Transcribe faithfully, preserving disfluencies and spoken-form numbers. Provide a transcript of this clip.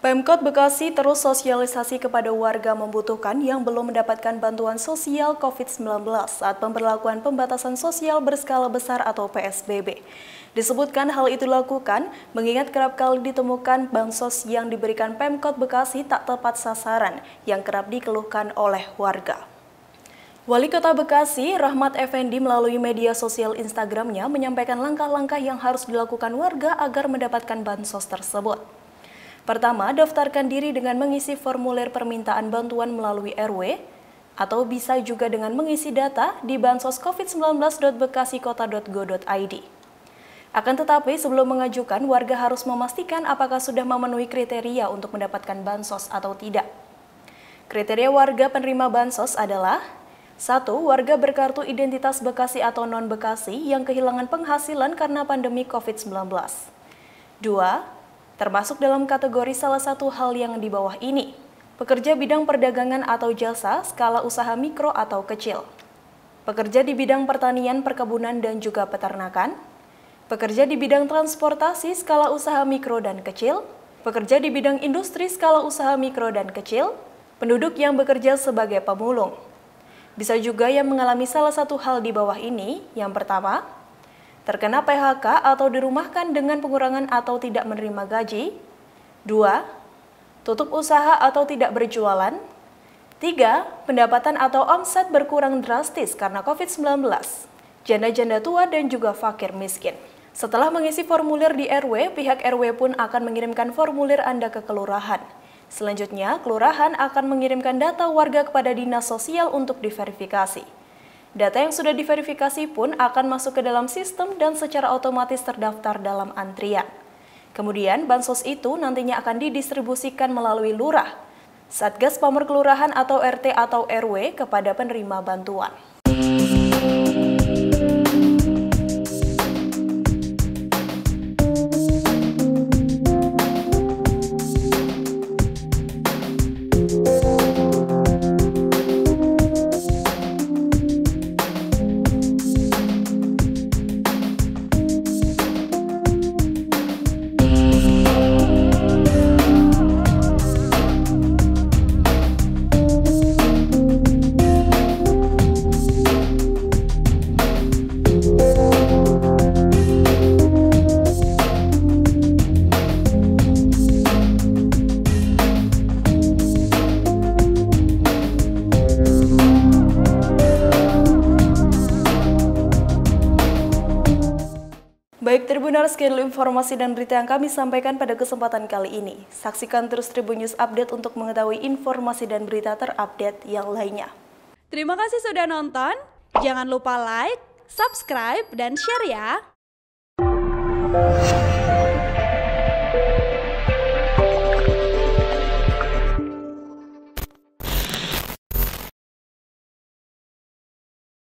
Pemkot Bekasi terus sosialisasi kepada warga membutuhkan yang belum mendapatkan bantuan sosial covid sembilan belas saat pemberlakuan pembatasan sosial berskala besar atau P S B B. Disebutkan hal itu dilakukan mengingat kerap kali ditemukan bansos yang diberikan Pemkot Bekasi tak tepat sasaran yang kerap dikeluhkan oleh warga. Wali Kota Bekasi, Rahmat Effendi melalui media sosial Instagramnya menyampaikan langkah-langkah yang harus dilakukan warga agar mendapatkan bansos tersebut. Pertama, daftarkan diri dengan mengisi formulir permintaan bantuan melalui R W, atau bisa juga dengan mengisi data di bansos covid sembilan belas dot bekasi kota dot go dot i d. Akan tetapi, sebelum mengajukan, warga harus memastikan apakah sudah memenuhi kriteria untuk mendapatkan bansos atau tidak. Kriteria warga penerima bansos adalah satu. Warga berkartu identitas Bekasi atau non-Bekasi yang kehilangan penghasilan karena pandemi covid sembilan belas. Dua. Termasuk dalam kategori salah satu hal yang di bawah ini, pekerja bidang perdagangan atau jasa, skala usaha mikro atau kecil, pekerja di bidang pertanian, perkebunan, dan juga peternakan, pekerja di bidang transportasi, skala usaha mikro dan kecil, pekerja di bidang industri, skala usaha mikro dan kecil, penduduk yang bekerja sebagai pemulung. Bisa juga yang mengalami salah satu hal di bawah ini, yang pertama, terkena P H K atau dirumahkan dengan pengurangan atau tidak menerima gaji. Dua. Tutup usaha atau tidak berjualan. Tiga. Pendapatan atau omset berkurang drastis karena covid sembilan belas. Janda-janda tua dan juga fakir miskin. Setelah mengisi formulir di R W, pihak R W pun akan mengirimkan formulir Anda ke kelurahan. Selanjutnya, kelurahan akan mengirimkan data warga kepada Dinas Sosial untuk diverifikasi. Data yang sudah diverifikasi pun akan masuk ke dalam sistem dan secara otomatis terdaftar dalam antrian. Kemudian, bansos itu nantinya akan didistribusikan melalui lurah, Satgas Pamor Kelurahan atau R T atau R W kepada penerima bantuan. Baik Tribuners, sekian informasi dan berita yang kami sampaikan pada kesempatan kali ini. Saksikan terus Tribun News Update untuk mengetahui informasi dan berita terupdate yang lainnya. Terima kasih sudah nonton. Jangan lupa like, subscribe, dan share ya.